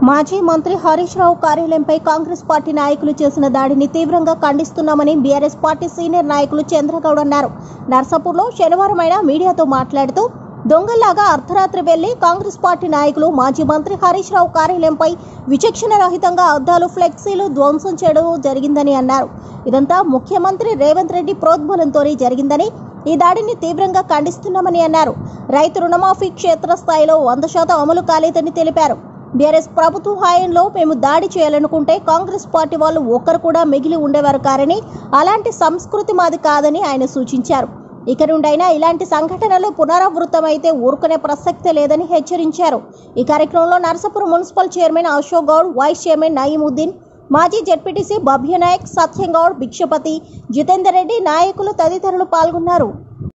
మాజీ మంత్రి హరీష్ రావు కార్యాలయంపై కాంగ్రెస్ పార్టీ నాయకులు చేసిన దాడిని తీవ్రంగా ఖండిస్తున్నామని బీఆర్ఎస్ పార్టీ సీనియర్ నాయకులు చంద్రగౌడ్ అన్నారు. నర్సాపూర్లో శనివారం ఆయన మీడియాతో మాట్లాడుతూ దొంగల్లాగా అర్ధరాత్రి వెళ్లి కాంగ్రెస్ పార్టీ నాయకులు మాజీ మంత్రి హరీష్ రావు కార్యాలయంపై విచక్షణ రహితంగా అద్దాలు, ఫ్లెక్సీలు ధ్వంసం చేయడం జరిగిందని అన్నారు. ఇదంతా ముఖ్యమంత్రి రేవంత్ రెడ్డి ప్రోద్బలంతోనే జరిగిందని, ఈ దాడిని తీవ్రంగా ఖండిస్తున్నామని అన్నారు. రైతు రుణమాఫీ క్షేత్రస్థాయిలో 100% అమలు కాలేదని తెలిపారు. బీఆర్ఎస్ ప్రభుత్వ హయాంలో మేము దాడి చేయాలనుకుంటే కాంగ్రెస్ పార్టీ వాళ్ళు ఒక్కరు కూడా మిగిలి ఉండేవారు కారని, అలాంటి సంస్కృతి మాది కాదని ఆయన సూచించారు. ఇక నుండైనా ఇలాంటి సంఘటనలు పునరావృతమైతే ఊరుకునే ప్రసక్తే లేదని హెచ్చరించారు. ఈ కార్యక్రమంలో Narsapur municipal chairman Ashok Goud, vice chairman Nayeemuddin, మాజీ జెడ్పీటీసీ భవ్యనాయక్, సత్యంగౌడ్, భిక్షపతి, జితేందర్ రెడ్డి, నాయకులు తదితరులు పాల్గొన్నారు.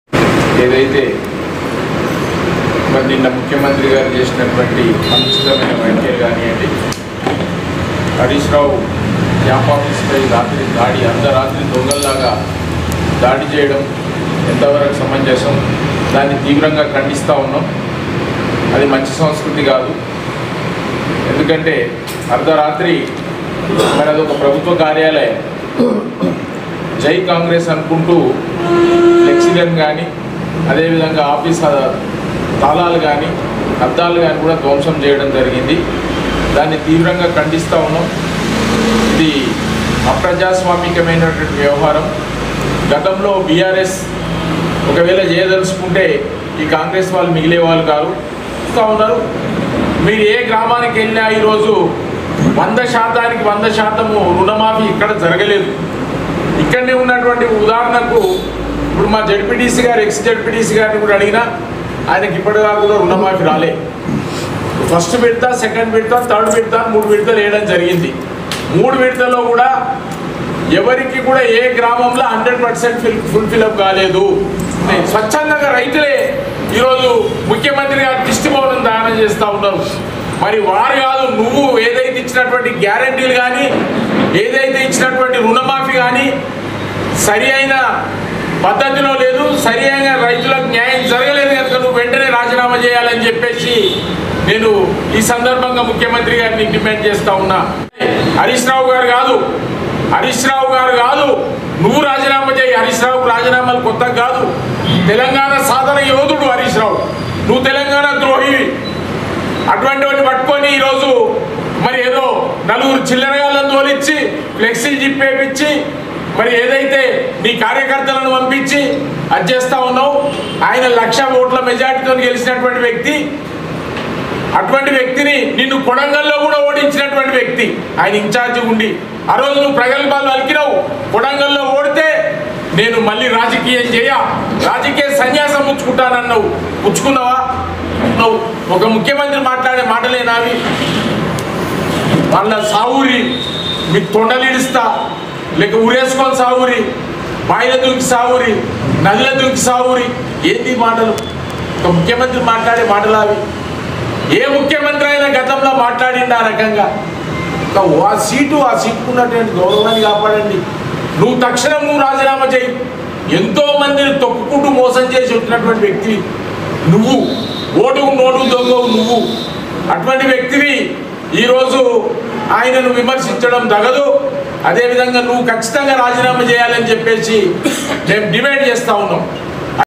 మరి నిన్న ముఖ్యమంత్రి గారు చేసినటువంటి అనుచితమైన వ్యాఖ్యలు కానివ్వండి, హరీష్ రావు క్యాంప్ ఆఫీస్పై రాత్రి దాడి, అర్ధరాత్రి దొంగల్లాగా దాడి చేయడం ఎంతవరకు సమంజసం, దాన్ని తీవ్రంగా ఖండిస్తూ ఉన్నాం. అది మంచి సంస్కృతి కాదు. ఎందుకంటే అర్ధరాత్రి మనది ఒక ప్రభుత్వ కార్యాలయం, జై కాంగ్రెస్ అనుకుంటూ ఫ్లెక్సీలను కానీ, అదేవిధంగా ఆఫీస్ తాళాలు కానీ, అద్దాలు కానీ కూడా ధ్వంసం చేయడం జరిగింది. దాన్ని తీవ్రంగా ఖండిస్తూ ఉన్నాం. ఇది అప్రజాస్వామికమైనటువంటి వ్యవహారం. గతంలో బీఆర్ఎస్ ఒకవేళ చేయదలుచుకుంటే ఈ కాంగ్రెస్ వాళ్ళు మిగిలే వాళ్ళు కాదు ఉన్నారు. మీరు ఏ గ్రామానికి వెళ్ళినా ఈరోజు 100%కి 100% రుణమాఫీ ఇక్కడ జరగలేదు. ఇక్కడనే ఉన్నటువంటి ఉదాహరణకు ఇప్పుడు మా జెడ్పీటీసీ గారు, ఎక్స్ జెడ్పీటీసీ గారిని కూడా అడిగినా ఆయనకి ఇప్పటిదాకా కూడా రుణమాఫీ రాలే. ఫస్ట్ విడత, సెకండ్ విడత, థర్డ్ విడత, 3 విడతలు వేయడం జరిగింది. 3 విడతల్లో కూడా ఎవరికి కూడా ఏ గ్రామంలో 100% ఫుల్ఫిలప్ కాలేదు. స్వచ్ఛందంగా రైతులే ఈరోజు ముఖ్యమంత్రి గారు దిష్టి భవనం దానం చేస్తూ ఉన్నారు. మరి వారు కాదు, నువ్వు ఏదైతే ఇచ్చినటువంటి గ్యారంటీలు కానీ, ఏదైతే ఇచ్చినటువంటి రుణమాఫీ కానీ సరి అయిన పద్ధతిలో లేదు, సరి అయిన రైతులకు న్యాయం జరగలేదు కనుక నువ్వు వెంటనే రాజీనామా చేయాలని చెప్పేసి నేను ఈ సందర్భంగా ముఖ్యమంత్రి గారిని డిమాండ్ చేస్తూ ఉన్నా. హరీష్ రావు గారు కాదు, నువ్వు రాజీనామా చేయి. హరీష్ రావుకు రాజీనామాలు కొత్త కాదు. తెలంగాణ సాధన యోధుడు హరీష్ రావు, నువ్వు తెలంగాణ ద్రోహివి. అటువంటి వాడిని పట్టుకొని ఈరోజు మరి ఏదో నలుగురు చిల్లరగాళ్ళను తోలిచ్చి ఫ్లెక్సీలు జిప్పేపించి మరి ఏదైతే నీ కార్యకర్తలను పంపించి అది చేస్తూ ఉన్నావు. ఆయన 1,00,000 ఓట్ల మెజార్టీతో గెలిచినటువంటి వ్యక్తి. అటువంటి వ్యక్తిని నిన్ను కొడంగల్లో కూడా ఓడించినటువంటి వ్యక్తి ఆయన ఇన్ఛార్జి ఉండి, ఆ రోజు నువ్వు ప్రగల్భాలు అలికినావు. కొడంగల్లో ఓడితే నేను మళ్ళీ రాజకీయం రాజకీయ సన్యాసం పుచ్చుకుంటానన్నావు. పుచ్చుకున్నావా? నువ్వు ఒక ముఖ్యమంత్రి మాట్లాడే మాటలేనావి? వాళ్ళ సావురి మీ తొండలిడిస్తా, లేక ఉరేసుకొని సావురి, బాయిల దూకి సావురి, నదిల దూకి సావురి, ఏంటి మాటలు? ఒక ముఖ్యమంత్రి మాట్లాడే మాటలు అవి. ఏ ముఖ్యమంత్రి అయినా గతంలో మాట్లాడింది ఆ రకంగా? ఆ సీటుకు ఉన్నటువంటి గౌరవాన్ని కాపాడండి. నువ్వు తక్షణం రాజీనామా చేయి. ఎంతో మందిని తొక్కుకుంటూ మోసం చేసి వచ్చినటువంటి వ్యక్తి నువ్వు, ఓటుకు నోటు దొంగవు నువ్వు. అటువంటి వ్యక్తిని ఈరోజు ఆయనను విమర్శించడం తగదు. అదేవిధంగా నువ్వు ఖచ్చితంగా రాజీనామా చేయాలని చెప్పేసి మేము డిమాండ్ చేస్తూ ఉన్నాం.